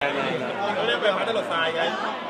เขาเรียกไปพัดตลอดทรายไง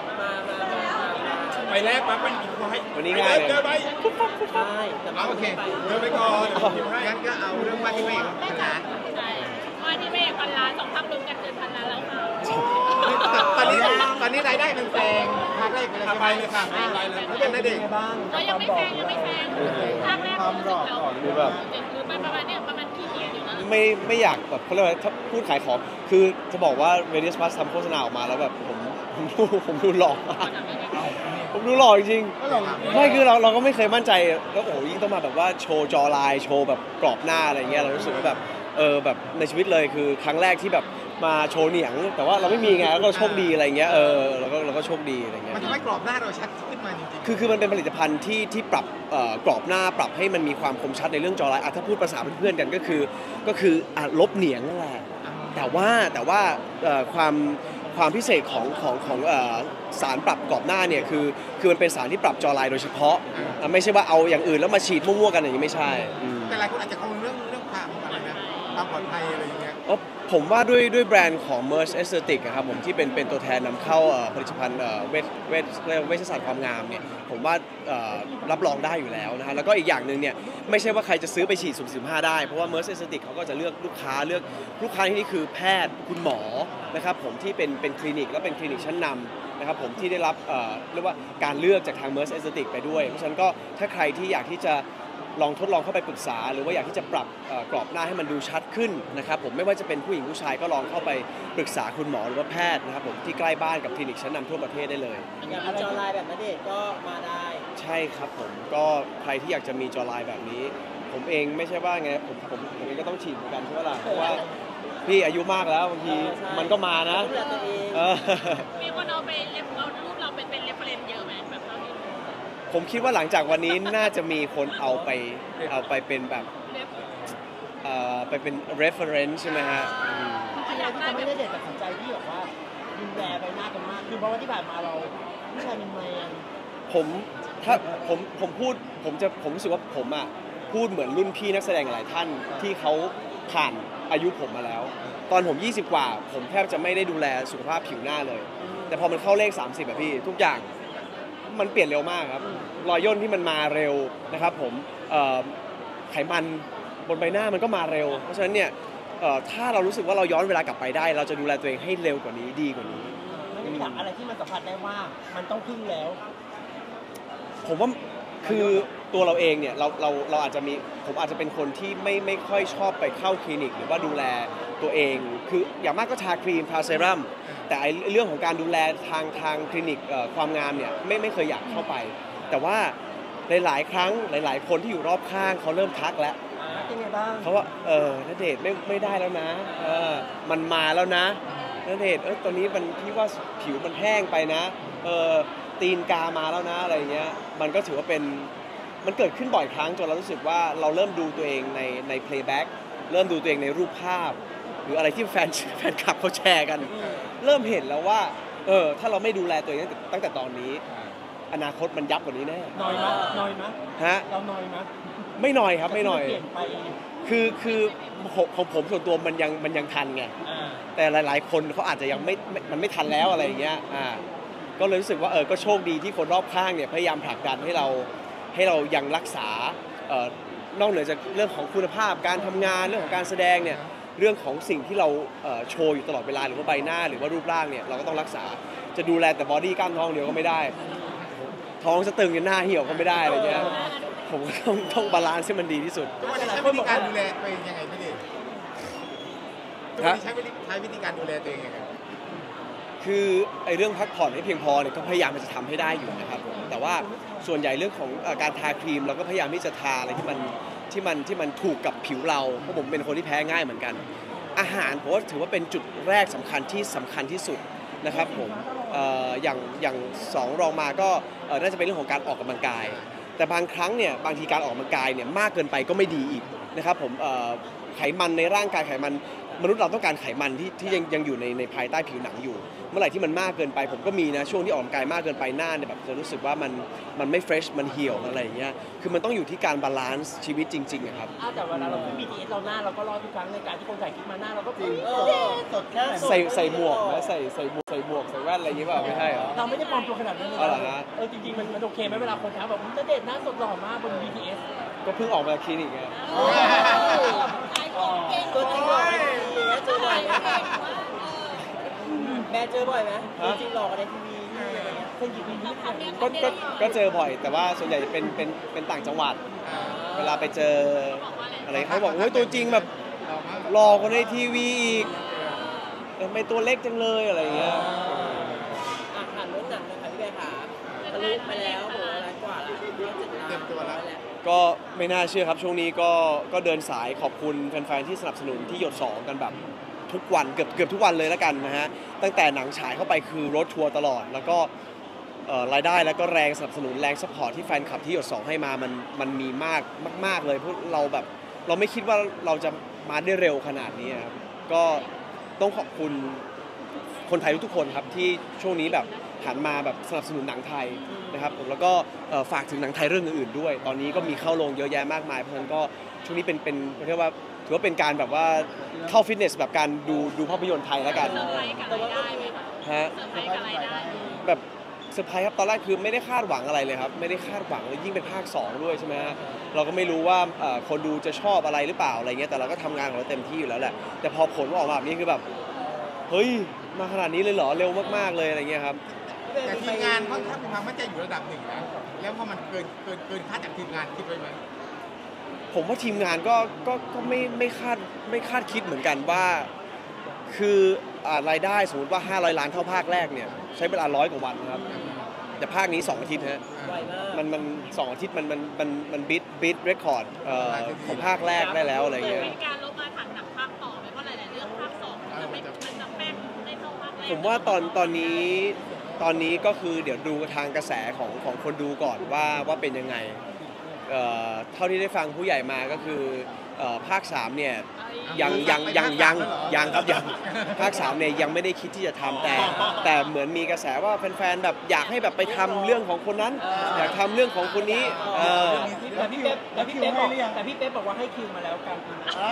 ไปแรกปั๊บไปกินเขาให้วันนี้ง่ายเลยเดินไปใช่แต่โอเคเดินไปก่อนงั้นก็เอาเรื่องว่าที่ไม่พันล้านว่าที่ไม่พันล้าน2 ภาครวมกันเกินพันล้านแล้วค่ะตอนนี้รายได้มันแซงภาคแรกไปแล้วไปเลยค่ะไปเลยแล้วเป็นอะไรเด็กก็ยังไม่แซงภาคแรกรู้สึกแล้วคือแบบประมาณเนี่ยประมาณกี่เดือนอยู่นะไม่อยากแบบเขาเรียกว่าถ้าพูดขายของคือจะบอกว่า Radius Plus ทำโฆษณาออกมาแล้วแบบผมดูหล่อมากผมดูหล่อจริงๆไม่คือเราก็ไม่เคยมั่นใจแล้วโอ้ยิ่งต้องมาแบบว่าโชว์จอไลน์โชว์แบบกรอบหน้าอะไรเงี้ยเรารู้สึกว่าแบบแบบในชีวิตเลยคือครั้งแรกที่แบบมาโชว์เหนียงแต่ว่าเราไม่มีไงแล้วก็โชคดีอะไรเงี้ยเราก็โชคดีอะไรเงี้ยมันทำให้กรอบหน้าเราชัดขึ้นมาจริงๆคือมันเป็นผลิตภัณฑ์ที่ปรับกรอบหน้าปรับให้มันมีความคมชัดในเรื่องจอไลน์ถ้าพูดภาษาเพื่อนๆกันก็คือลบเหนียงนั่นแหละแต่ว่าความพิเศษของสารปรับกรอบหน้าเนี่ยคือมันเป็นสารที่ปรับจอไลน์โดยเฉพาะไม่ใช่ว่าเอาอย่างอื่นแล้วมาฉีดมั่วๆกันอย่างนี้ไม่ใช่แต่หลายคนอาจจะกังวลเรื่องความอะไรนะความปลอดภัยอะไรอย่างเงี้ยผมว่าด้วยแบรนด์ของ Merce Aesthetic ครับผมที่เป็นตัวแทนนำเข้าผลิตภัณฑ์เวชศาสตร์ความงามเนี่ยผมว่ารับรองได้อยู่แล้วนะฮะแล้วก็อีกอย่างหนึ่งเนี่ยไม่ใช่ว่าใครจะซื้อไปฉีดสุ่ม15ได้เพราะว่า Merce Aesthetic เขาก็จะเลือกลูกค้าที่นี่คือแพทย์คุณหมอนะครับผมที่เป็นคลินิกและเป็นคลินิกชั้นนำนะครับผมที่ได้รับเรียกว่าการเลือกจากทาง Merce Aesthetic ไปด้วยเพราะฉะนั้นก็ถ้าใครที่อยากที่จะลองทดลองเข้าไปปรึกษาหรือว่าอยากที่จะปรับกรอบหน้าให้มันดูชัดขึ้นนะครับผมไม่ว่าจะเป็นผู้หญิงผู้ชายก็ลองเข้าไปปรึกษาคุณหมอหรือว่าแพทย์นะครับผมที่ใกล้บ้านกับคลินิกชั้นนำทั่วประเทศได้เลยอยากมีจอไลน์แบบณเดชน์ก็มาได้ใช่ครับผมก็ใครที่อยากจะมีจอไลน์แบบนี้ผมเองไม่ใช่ว่าไงผมเองก็ต้องฉีดเหมือนกันใช่ไหมล่ะเพราะว่าพี่อายุมากแล้วบางทีมันก็มานะมีคนเอารูปเราเป็นเรฟเฟรนซ์เยอะไหมแบบเราผมคิดว่าหลังจากวันนี้น่าจะมีคนเอาไปเป็นแบบไปเป็น reference ใช่ไหมฮะอยากไม่ได้เด็ดตัดสินใจที่แบบว่าดูแลใบหน้ากันมากคือเพราะว่าที่ผ่านมาเราผู้ชายเป็นแมนผมพูดผมรู้สึกว่าผมอ่ะพูดเหมือนรุ่นพี่นักแสดงหลายท่านที่เขาผ่านอายุผมมาแล้วตอนผม20 กว่าผมแทบจะไม่ได้ดูแลสุขภาพผิวหน้าเลยแต่พอมันเข้าเลข30แบบพี่ทุกอย่างมันเปลี่ยนเร็วมากครับรอยย่นที่มันมาเร็วนะครับผมไขมันบนใบหน้ามันก็มาเร็วเพราะฉะนั้นเนี่ยถ้าเรารู้สึกว่าเราย้อนเวลากลับไปได้เราจะดูแลตัวเองให้เร็วกว่านี้ดีกว่านี้ไม่มีอะไรที่มันสัมผัสได้ว่ามันต้องพึ่งแล้วผมว่าคือตัวเราเองเนี่ยเราอาจจะมีผมอาจจะเป็นคนที่ไม่ค่อยชอบไปเข้าคลินิกหรือว่าดูแลตัวเองคืออย่างมากก็ทาครีมทาเซรั่มแต่เรื่องของการดูแลทางคลินิกความงามเนี่ยไม่เคยอยากเข้าไปแต่ว่าหลายครั้งหลายคนที่อยู่รอบข้างเขาเริ่มทักแล้วเขาว่าณเดชน์ไม่ได้แล้วนะมันมาแล้วนะณเดชน์ตอนนี้มันพี่ว่าผิวมันแห้งไปนะตีนกามาแล้วนะอะไรเงี้ยมันก็ถือว่ามันเกิดขึ้นบ่อยครั้งจนเรารู้สึกว่าเราเริ่มดูตัวเองใน playback เริ่มดูตัวเองในรูปภาพหรืออะไรที่แฟนคลับเขาแชร์กันเริ่มเห็นแล้วว่าถ้าเราไม่ดูแลตัวเองตั้งแต่ตอนนี้อนาคตมันยับกว่านี้แน่น้อยมั้ยฮะเราน้อยมั้ยไม่น้อยครับไม่น้อยเปลี่ยนไปคือของผมส่วนตัวมันยังทันไงแต่หลายๆคนเขาอาจจะยังมันไม่ทันแล้วอะไรอย่างเงี้ยก็เลยรู้สึกว่าก็โชคดีที่คนรอบข้างเนี่ยพยายามผลักดันให้เรายังรักษานอกเหนือจากเรื่องของคุณภาพการทำงานเรื่องของการแสดงเนี่ยเรื่องของสิ่งที่เราโชว์อยู่ตลอดเวลาหรือว่าใบหน้าหรือว่ารูปร่างเนี่ยเราก็ต้องรักษาจะดูแลแต่บอดี้กล้ามท้องเดียวก็ไม่ได้ท้องจะตึงจนหน้าเหี่ยวก็ไม่ได้อะไรเงี้ยผมก็ต้องบาลานซ์ให้มันดีที่สุดใช้วิธีการดูแลตัวเองยังไงไม่ดีใช้วิธีการดูแลตัวเองยังไงคือเรื่องพักผ่อนให้เพียงพอเนี่ยก็พยายามจะทำให้ได้อยู่นะครับผมแต่ว่าส่วนใหญ่เรื่องของการทาครีมเราก็พยายามที่จะทาอะไรที่มันถูกกับผิวเราเพราะผมเป็นคนที่แพ้ง่ายเหมือนกันอาหารผมว่าถือว่าเป็นจุดแรกสำคัญที่สุดนะครับผมอย่าง2รองมาก็น่าจะเป็นเรื่องของการออกกำลังกายแต่บางครั้งเนี่ยบางทีการออกกำลังกายเนี่ยมากเกินไปก็ไม่ดีอีกนะครับผมไขมันในร่างกายไขมันมนุษย์เราต้องการไขมันที่ยังอยู่ในภายใต้ผิวหนังอยู่ เมื่อไหร่ที่มันมากเกินไปผมก็มีนะช่วงที่ออกกำลังกายมากเกินไปหน้าเนี่ยแบบจะรู้สึกว่ามันไม่เฟรชมันเหี่ยวอะไรอย่างเงี้ยคือมันต้องอยู่ที่การบาลานซ์ชีวิตจริงๆอะครับแต่เวลาเราขึ้น BTS เราหน้าเราก็รอดทุกครั้งในการที่คนถ่ายคลิปมาหน้าเราก็จริงสดแค่ใส่หมวกนะใส่หมวกใส่แว่นอะไรอย่างเงี้ยเปล่าไม่ใช่เหรอเราไม่ได้ปลอมตัวขนาดนั้นเลยอ๋อเหรอฮะจริงๆมันโอเคไหมเวลาคนถามแบบณเดชน์หน้าสดหล่อมากบน BTS ก็เพิ่งออกมาจากคลินิกไงตัวจริงหล่อเจอบ่อยแม่เจอบ่อยไหมตัวจริงหล่อกันในทีวีอะไรเงี้ยเคยหยิบมีนี่ผ่านก็เจอบ่อยแต่ว่าส่วนใหญ่จะเป็นต่างจังหวัด เวลาไปเจออะไรเขาบอกเฮ้ยตัวจริงแบบหล่อกว่าในทีวีอีกทำไมตัวเล็กจังเลยอะไรอย่างเงี้ยผ่านเรื่องหนังนะคะพี่แบร์ค่ะทะลุไปแล้วโหล้านกว่าแล้ว7 เตรียมตัวแล้วก็ไม่น่าเชื่อครับช่วงนี้ก็เดินสายขอบคุณแฟนๆที่สนับสนุนที่หยด2กันแบบทุกวันเกือบทุกวันเลยแล้วกันนะฮะตั้งแต่หนังฉายเข้าไปคือรถทัวร์ตลอดแล้วก็รายได้แล้วก็แรงสนับสนุนแรงซัพพอร์ตที่แฟนคลับที่หยด2ให้มามันมีมากเลยเพราะเราไม่คิดว่าเราจะมาได้เร็วขนาดนี้ครับก็ต้องขอบคุณคนไทยทุกๆคนครับที่ช่วงนี้แบบหันมาแบบสนับสนุนหนังไทยนะครับผมแล้วก็ฝากถึงหนังไทยเรื่องอื่นๆด้วยตอนนี้ก็มีเข้าโรงเยอะแยะมากมายเพราะฉะนั้นก็ช่วงนี้เป็นเรียกว่าถือว่าเป็นการแบบว่าเข้าฟิตเนสแบบการดูภาพยนตร์ไทยแล้วกันเซอร์ไพรส์กับรายได้ไหมคะฮะเซอร์ไพรส์กับรายได้แบบเซอร์ไพรส์ครับตอนแรกคือไม่ได้คาดหวังอะไรเลยครับไม่ได้คาดหวังเลยยิ่งเป็นภาค2ด้วยใช่ไหมฮะเราก็ไม่รู้ว่าคนดูจะชอบอะไรหรือเปล่าอะไรเงี้ยแต่เราก็ทำงานของเราเต็มที่อยู่แล้วแหละแต่พอผลออกมาแบบนี้คือแบบเฮ้ยมาขนาดนี้เลยเหรอเร็วมากๆเลยอะไรเงี้ยครับแต่ทีมงานค่อนข้างมีความมั่นใจอยู่ระดับหนึ่งนะแล้วพอมันเกินคาดจากทีมงานคิดไว้ไหมผมว่าทีมงานก็ไม่คาดคิดเหมือนกันว่าคือรายได้สมมติว่า500 ล้านเท่าภาคแรกเนี่ยใช้เวลา100 กว่าวันครับแต่ภาคนี้2 อาทิตย์ฮะมัน2 อาทิตย์มันบิดเรคคอร์ดของภาคแรกได้แล้วอะไรเงี้ยเป็นการลบมาถังหนักภาคต่อไหมเพราะหลายๆเรื่องภาค2มันจะแป้งได้เท่าภาคแรกผมว่าตอนนี้ก็คือเดี๋ยวดูทางกระแสของคนดูก่อนว่าเป็นยังไงเท่าที่ได้ฟังผู้ใหญ่มาก็คือภาค3เนี่ยยังครับยังภาค3เนี่ยยังไม่ได้คิดที่จะทำแต่เหมือนมีกระแสว่าแฟนๆแบบอยากให้แบบไปทำเรื่องของคนนั้น อยากทำเรื่องของคนนี้แต่พี่เป๊ปบอกว่าให้คิวมาแล้วกัน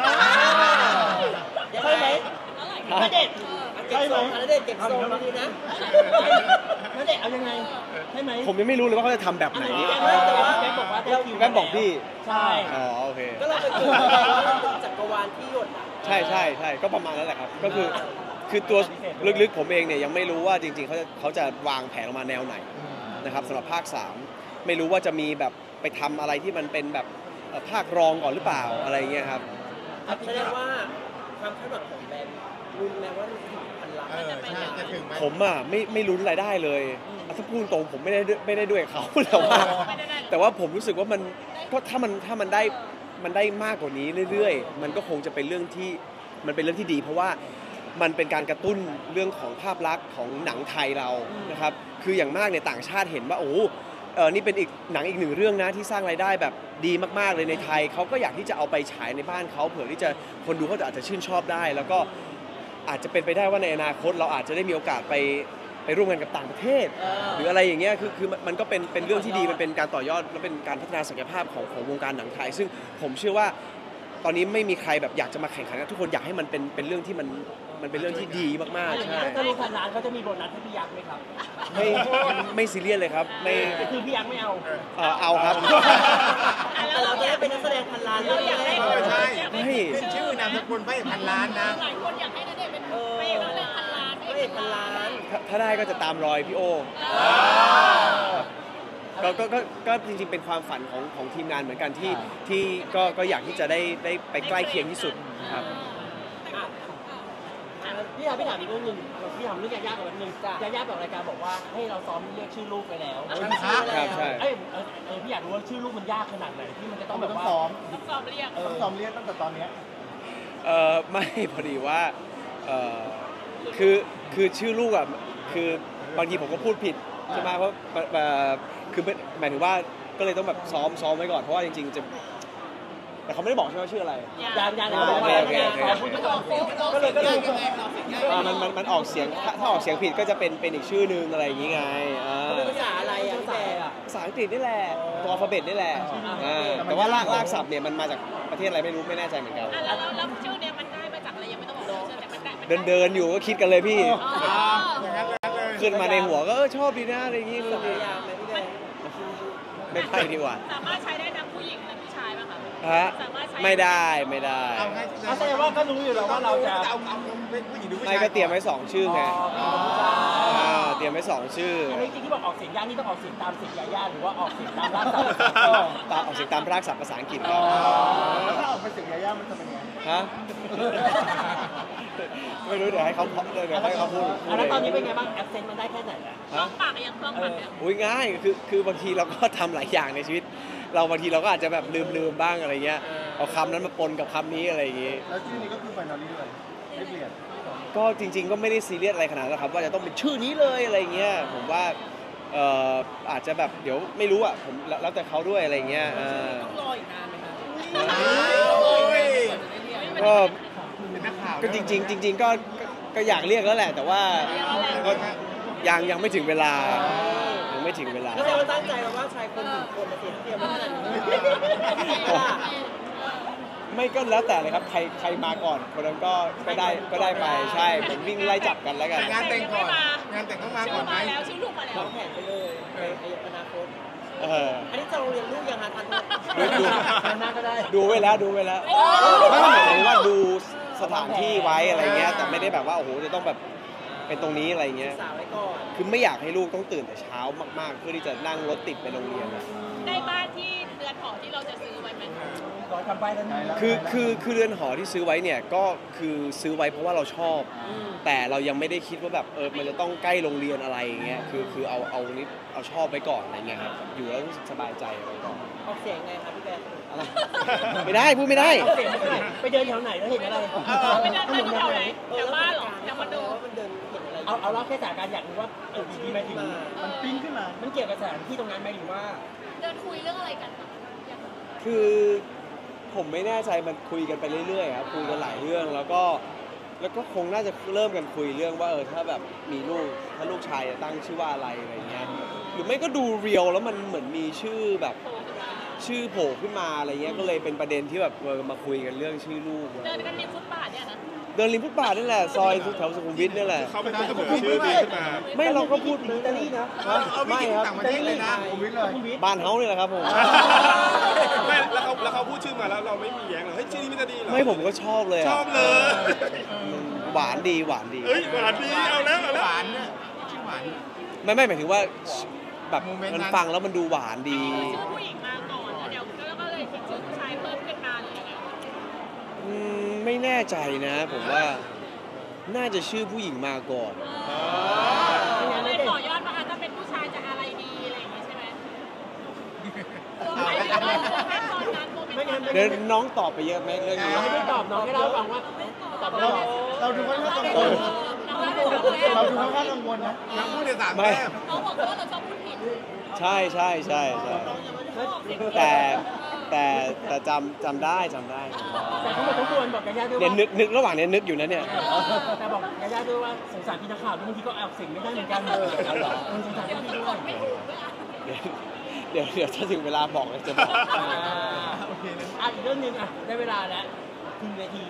ใช่ไหมณเดชน์เก็บทรงณเดชน์เก็บทรงดีนะณเดชน์เอายังไงใช่ไหมผมยังไม่รู้เลยว่าเขาจะทำแบบไหนแต่ว่าแป๊บบอกว่าได้คิวแป๊บบอกพี่ใช่อ๋อโอเคก็เราไปเจอจักรวาลที่หยดใช่ก็ประมาณนั้นแหละครับก็คือตัวลึกๆผมเองเนี่ยยังไม่รู้ว่าจริงๆเขาจะวางแผนออกมาแนวไหนนะครับสำหรับภาค3ไม่รู้ว่าจะมีแบบไปทำอะไรที่มันเป็นแบบภาครองก่อนหรือเปล่าอะไรเงี้ยครับแสดงว่าความคาดหวังของแบรนด์รุนแรงว่าถึงพันล้านใช่จะถึงไหมผมอ่ะไม่ลุ้นรายได้เลยถ้าพูดตรงผมไม่ได้ด้วยเขา แต่ว่าผมรู้สึกว่ามันก็ถ้ามันได้มากกว่านี้เรื่อยๆมันก็คงจะเป็นเรื่องที่ดี เพราะว่ามันเป็นการกระตุ้นเรื่องของภาพลักษณ์ของหนังไทยเรานะครับคืออย่างมากเนี่ยต่างชาติเห็นว่าโอ้นี่เป็นหนังอีกหนึ่งเรื่องนะที่สร้างรายได้แบบดีมากๆเลยในไทยเขาก็อยากที่จะเอาไปฉายในบ้านเขาเผื่อที่จะคนดูเขาอาจจะชื่นชอบได้ แล้วก็อาจจะเป็นไปได้ว่าในอนาคตเราอาจจะได้มีโอกาสไปร่วมงานกับต่างประเทศ หรืออะไรอย่างเงี้ยคือมันก็เป็นเรื่องที่ดีมันเป็นการต่อยอดและเป็นการพัฒนาศักยภาพของวงการหนังไทยซึ่งผมเชื่อว่าตอนนี้ไม่มีใครแบบอยากจะมาแข่งขันกันทุกคนอยากให้มันเป็นเรื่องที่มันเป็นเรื่องที่ดีมากๆใช่ถ้ารู้พันล้านเขาจะมีโบนัสให้พี่ยักษ์ไหมครับไม่ซีเรียสเลยครับไม่คือพี่ยักษ์ไม่เอาเอาครับแต่เราจะได้เป็นนักแสดงพันล้านเราอยากได้ใช่ไม่ขึ้นชื่อนามสกุลพระเอกพันล้านนะหลายคนอยากให้ณเดชน์เป็นพระเอกเรื่องพันล้านพระเอกพันล้านถ้าได้ก็จะตามรอยพี่โอก็จริงๆเป็นความฝันของทีมงานเหมือนกันที่ก็อยากที่จะได้ไปใกล้เคียงที่สุดครับพี่ถามอีกเรื่องหนึ่งพี่ถามเรื่องยาย่าก่อนนิดนึงยาย่าบอกรายการบอกว่าให้เราซ้อมเรียกชื่อลูกไปแล้วครับใช่พี่อยากรู้ว่าชื่อลูกมันยากขนาดไหนที่มันจะต้องแบบว่าต้องซ้อมเรียกต้องซ้อมเรียกตั้งแต่ตอนนี้ไม่พอดีว่าคือชื่อลูกอ่ะคือบางทีผมก็พูดผิดใช่ไหมเพราะคือหมายถึงว่าก็เลยต้องแบบซ้อมไว้ก่อนเพราะว่าจริงๆจะแต่เขาไม่ได้บอกใช่ไหมว่าชื่ออะไรยางโอเคโอเคโอเคพูดก่อนก็เลยมันออกเสียงถ้าออกเสียงผิดก็จะเป็นอีกชื่อนึงอะไรอย่างงี้ไงเป็นภาษาอะไรอ่ะพี่แบร์ภาษาอังกฤษนี่แหละตัวอัลฟาเบตนี่แหละแต่ว่ารากศัพท์เนี่ยมันมาจากประเทศอะไรไม่รู้ไม่แน่ใจเหมือนกันแล้วชื่อเนี้ยมันได้มาจากอะไรยังไม่ต้องบอกชื่อแต่มันได้เดินอยู่ก็คิดกันเลยพี่อย่างนั้นเลยขึ้นมาในหัวก็ชอบดีนะอะไรอย่างงี้สายยางไหมพี่แบร์ไม่ใช่ดีกว่าสามารถใช้ได้ทั้งผู้หญิงและผู้ชายป่ะคะฮะสามารถใช้ไม่ได้เอาไงแสดงว่าก็รู้อยู่แล้วว่าเราจะเอาเป็นผู้หญิงหรือผู้ชายไม่ก็เตรียมไว้2ชื่อไงเตรียมไว้2ชื่ออันนี้จริงที่บอกออกเสียงยากนี่ต้องออกเสียงตามเสียงยาย่าหรือว่าออกเสียงตามรากศัพท์ออกเสียงตามรากศัพท์ภาษาอังกฤษครับถ้าออกเป็นเสียงยาย่ามันจะเป็นยังไงฮะไม่รู้เดี๋ยวให้เขาพูดแล้วตอนนี้เป็นไงบ้างแอคเซนต์มันได้แค่ไหนแล้วคล่องปากยังคล่องปากเนี่ยอุ้ยง่ายคือบางทีเราก็ทำหลายอย่างในชีวิต เราบางทีเราก็อาจจะแบบลืมบ้างอะไรเงี้ยเอาคำนั้นมาปนกับคำนี้อะไรอย่างงี้แล้วชื่อนี้ก็คือไฟนอลลี่เลยไม่เปลี่ยนก็จริง ๆ ก็ไม่ได้ซีเรียสอะไรขนาดนั้นครับว่าจะต้องเป็นชื่อนี้เลยอะไรเงี้ยผมว่าอาจจะแบบเดี๋ยวไม่รู้อ่ะผมแล้วแต่เขาด้วยอะไรเงี้ยต้องรออีกนานไหมคะก็เป็นนักข่าวก็จริงๆก็อยากเรียกแล้วแหละ แต่ว่าก็ยังไม่ถึงเวลายังไม่ถึงเวลาก็แสดงว่าตั้งใจว่าชายคนหนึ่งคนมาเสียเตรียมไว้ขนาดนี้ไม่ก็แล้วแต่เลยครับใครมาก่อนคนนั้นก็ได้ไปใช่เหมือนวิ่งไล่จับกันแล้วกันงานแต่งก่อนงานแต่งต้องมาชื่ก่ออนไหมมาแล้วชื่อลูกมาแล้ววางแผนไปเลยในอนาคต อันนี้จะโรงเรียนลูกยังหาทันดูหน้าก็ได้ดูไว้แล้วไม่หมายถึงว่าดูสถานที่ไว้อะไรเงี้ยแต่ไม่ได้แบบว่าโอ้โหจะต้องแบบเป็นตรงนี้อะไรเงี้ยสาวไว้ก่อนคือไม่อยากให้ลูกต้องตื่นแต่เช้ามากๆเพื่อที่จะนั่งรถติดไปโรงเรียนอะได้บ้านที่เรือนหอที่เราจะซื้อไว้ไหมก่อนทำไปแล้วนี่คือเรือนหอที่ซื้อไว้เนี่ยก็คือซื้อไว้เพราะว่าเราชอบ แต่เรายังไม่ได้คิดว่าแบบมันจะต้องใกล้โรงเรียนอะไรอย่างเงี้ยคือเอาชอบไว้ก่อนอะไรเงี้ยครับอยู่แล้วรู้สึกสบายใจไว้ก่อนออกเสียงไงครับพี่แบร์อะไรไม่ได้พูดไม่ได้ออกเสียงไม่ได้ไปเดินแถวไหนแล้วเห็นอะไรไม่ได้ไปแถวไหนแถวบ้านเหรอแถวคอนโดมันเดินเห็นอะไรเอาเล่าแค่สถานการณ์อยากรู้ว่าดีไหมถึงมันปิ้งขึ้นมามันเกี่ยวกับสถานที่ตรงนั้นไหมหรือว่าเดินคุยเรื่องอะไรกันคะคือผมไม่แน่ใจมันคุยกันไปเรื่อยๆครับคุยกันหลายเรื่องแล้วก็คงน่าจะเริ่มกันคุยเรื่องว่าถ้าแบบมีลูกถ้าลูกชายจะตั้งชื่อว่าอะไรอะไรเงี้ยหรือไม่ก็ดูเรียวแล้วมันเหมือนมีชื่อแบบชื่อโผล่ขึ้นมาอะไรเงี้ยก็เลยเป็นประเด็นที่แบบมาคุยกันเรื่องชื่อลูกเดินกันริมฟุตบาทเนี่ยนะเดินริมฟุตบาทนี่แหละซอยแถวสุขุมวิทนี่แหละเขาเป็นคนเสนอชื่อดีขึ้นมาไม่เราก็พูดอิตาลีนะเอาไปกินต่างประเทศเลยนะผมวิทย์เลยบ้านเฮานี่แหละครับผมไม่แล้วเขาพูดชื่อมาแล้วเราไม่มีแย้งเลยเฮ้ยชื่อนี้มันจะดีเหรอไม่ผมก็ชอบเลยชอะอบเลยหวานดีเอ้ยหวานดีเอาแล้วหวานเนี่ยชื่อหวานไม่หมายถึงว่าแบบโมเมนต์นั้นมันฟังแล้วมันดูหวานดีชื่อผู้หญิงมาก่อนแล้วเดี๋ยวก็เลยคิดชื่อผู้ชายเพิ่มขึ้นมาเลยไงไม่แน่ใจนะผมว่าน่าจะชื่อผู้หญิงมาก่อนเลยต่อยอดว่าถ้าเป็นผู้ชายจะอะไรดีอะไรอย่างงี้ใช่ไหมตอนนั้นโมเมนต์ตอนนั้นเดี๋ยวน้องตอบไปเยอะไหมเรื่องนี้ไม่ได้ตอบน้องแค่เล่าฟังว่าตอบเราเราดูค่อนข้างกังวลเราดูค่อนข้างกังวลนะยังพูดในสามแต้มเขาบอกว่าเราชอบพูดผิดใช่แต่จำได้แต่ทั้งหมดทั้งมวลบอกยาย่าด้วยเนี่ยว่านึกระหว่างเนี้ยนึกอยู่นะเนี่ยแต่บอกยาย่าด้วยว่าสงสารพี่นักข่าวบางทีก็แอบเสียงไม่ได้เหมือนกันสงสารเดี๋ยวพี่จะด้กวยดไม่ถูกด้วยอ่ะเดี๋ยวถ้าถึงเวลาบอกเลยจะบอกอีกเรื่องนึงได้เวลาแล้วขึ้นเวที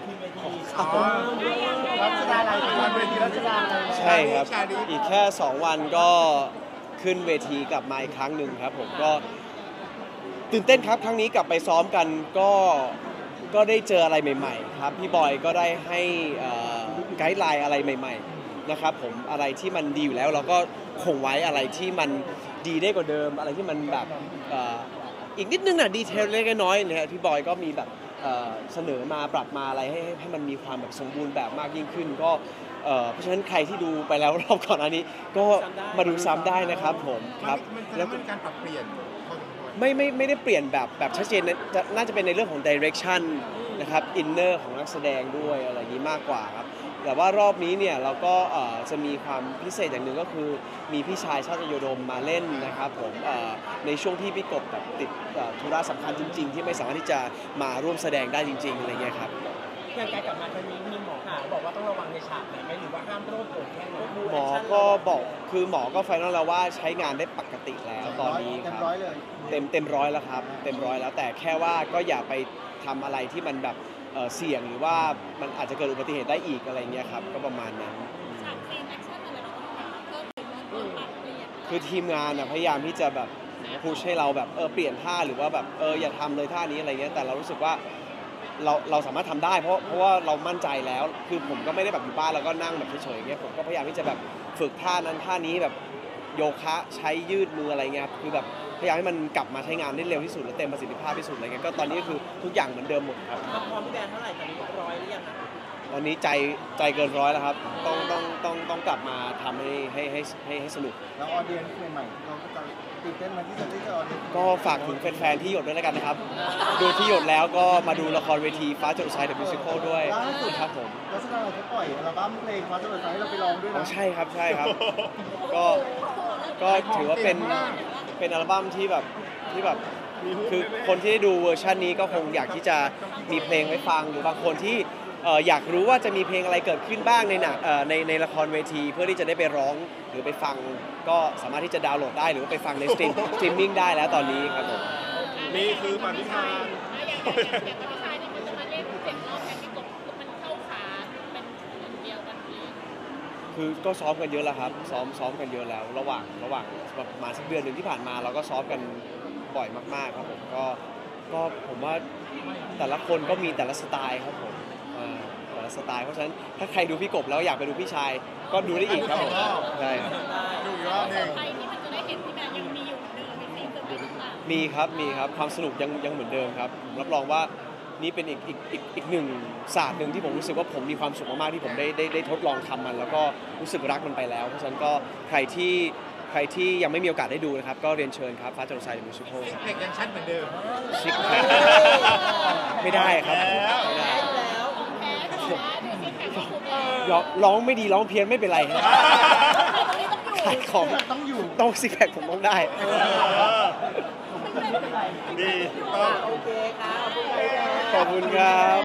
รัชดาลัยวันเวทีรัชดาลัยใช่ครับอีกแค่ 2 วันก็ขึ้นเวทีกลับมาอีกครั้งหนึ่งครับผมก็ตื่นเต้นครับครั้งนี้กลับไปซ้อมกันก็ได้เจออะไรใหม่ๆครับพี่บอยก็ได้ให้ไกด์ไลน์อะไรใหม่ๆนะครับผมอะไรที่มันดีอยู่แล้วเราก็คงไว้อะไรที่มันดีได้กว่าเดิมอะไรที่มันแบบอีกนิดนึงน่ะดีเทลเล็กน้อยนะฮะพี่บอยก็มีแบบเสนอมาปรับมาอะไรให้มันมีความแบบสมบูรณ์แบบมากยิ่งขึ้นก็เพราะฉะนั้นใครที่ดูไปแล้วรอบก่อนอันนี้ก็มาดูซ้ำได้นะครับผมครับแล้วมันการปรับเปลี่ยนไม่ได้เปลี่ยนแบบชัดเจนน่าจะเป็นในเรื่องของ direction นะครับ inner ของนักแสดงด้วยอะไรอย่างนี้มากกว่าครับแต่ว่ารอบนี้เนี่ยเราก็จะมีความพิเศษอย่างหนึ่งก็คือมีพี่ชายชาติโยดมมาเล่นนะครับผมในช่วงที่พี่กบแบบติดธุระสำคัญจริงๆที่ไม่สามารถที่จะมาร่วมแสดงได้จริงๆอะไรเงี้ยครับอย่างการกลับมาครั้งนี้มีหมอบอกว่าต้องระวังในฉากไหนไหมหรือว่าห้ามโลดโผนแค่ไหนหมอก็บอกคือหมอก็ไฟนอลแล้วว่าใช้งานได้ปกติแล้วตอนนี้ครับ 100เลยเต็มร้อยแล้วครับเต็มร้อยแล้วแต่แค่ว่าก็อย่าไปทำอะไรที่มันแบบเสี่ยงหรือว่ามันอาจจะเกิดอุบัติเหตุได้อีกอะไรเงี้ยครับก็ประมาณนั้นฉากซีนแอคชั่นอะไรเราต้องแบบเพิ่มหรือว่าเพิ่มปรับเปลี่ยนคือทีมงานพยายามที่จะแบบพุชให้เราแบบเปลี่ยนท่าหรือว่าแบบอย่าทำเลยท่านี้อะไรเงี้ยแต่เรารู้สึกว่าเราสามารถทำได้เพราะว่าเรามั่นใจแล้วคือผมก็ไม่ได้แบบอยู่บ้านแล้วก็นั่งแบบเฉยๆอย่างเงี้ยผมก็พยายามที่จะแบบฝึกท่านั้นท่านี้แบบโยคะใช้ยืดมืออะไรเงี้ยคือแบบพยายามให้มันกลับมาใช้งานได้เร็วที่สุดและเต็มประสิทธิภาพที่สุดอะไรเงี้ยก็ตอนนี้ก็คือทุกอย่างเหมือนเดิมหมดครับความพร้อมพี่แบรนด์เท่าไหร่ตอนนี้100หรือยังนะตอนนี้ใจเกินร้อยแล้วครับต้องกลับมาทำให้สนุกแล้วออเดียนใหม่ๆเราก็จะตื่นเต้นไหมาที่จะได้เจอออเดียนก็ฝากถึงแฟนๆที่หยดด้วยแล้วกันนะครับ ดูที่หยดแล้วก็มาดูละครเวทีฟ้าจรดสายเดอะมิวสิคลด้วยล่าสุดครับผมแล้วแสดงว่าเขาปล่อยอัลบั้มเพลงฟ้าจะเปิดไฟให้เราไปร้องด้วยอ๋อนะใช่ครับก็ถือว่าเป็นอัลบั้มที่แบบคือคนที่ได้ดูเวอร์ชันนี้ก็คงอยากที่จะมีเพลงไว้ฟังหรือบางคนที่อยากรู้ว่าจะมีเพลงอะไรเกิดขึ้นบ้างในหนังในละครเวทีเพื่อที่จะได้ไปร้องหรือไปฟังก็สามารถที่จะดาวน์โหลดได้หรือว่าไปฟังในสตรีมมิ่งได้แล้วตอนนี้ครับผมนี่คือปฏิทานอย่างพี่ชายนี่มันจะมาเล่นเสียงรอบแทนพี่กบมันเข้าขาเป็นหนึ่งเดียวกันเลยคือก็ซ้อมกันเยอะแล้วครับซ้อมกันเยอะแล้วระหว่างประมาณสักเดือนหนึ่งที่ผ่านมาเราก็ซ้อมกันบ่อยมากๆครับผมก็ผมว่าแต่ละคนก็มีแต่ละสไตล์ครับผมแต่ละสไตล์เพราะฉะนั้นถ้าใครดูพี่กบแล้วอยากไปดูพี่ชายก็ดูได้อีกครับผมใช่ดูอีกรอบหนึ่งไปที่มันจะได้เห็นที่แบรนด์ยังมีอยู่เดิมในซีนเดิมต่างมีครับความสนุกยังเหมือนเดิมครับผมรับรองว่านี่เป็นอีกหนึ่งศาสตร์หนึ่งที่ผมรู้สึกว่าผมมีความสุขมากๆที่ผมได้ทดลองทำมัน แล้วก็รู้สึกรักมันไปแล้วเพราะฉะนั้นก็ใครที่ยังไม่มีโอกาสได้ดูนะครับก็เรียนเชิญครับฟ้าจรดสายเดอะมิวสิคลซิกแพคยังชัดเหมือนเดิมซิกแพคไม่ได้ครับไม่ได้แล้วๆของแท้ของแท้ดูซิแข่งของคุณเองร้องไม่ดีร้องเพี้ยนไม่เป็นไรครับขายของต้องอยู่ต้องซิกแพคผมต้องได้ดีโอเคค่ะขอบคุณครับขอบคุณครับ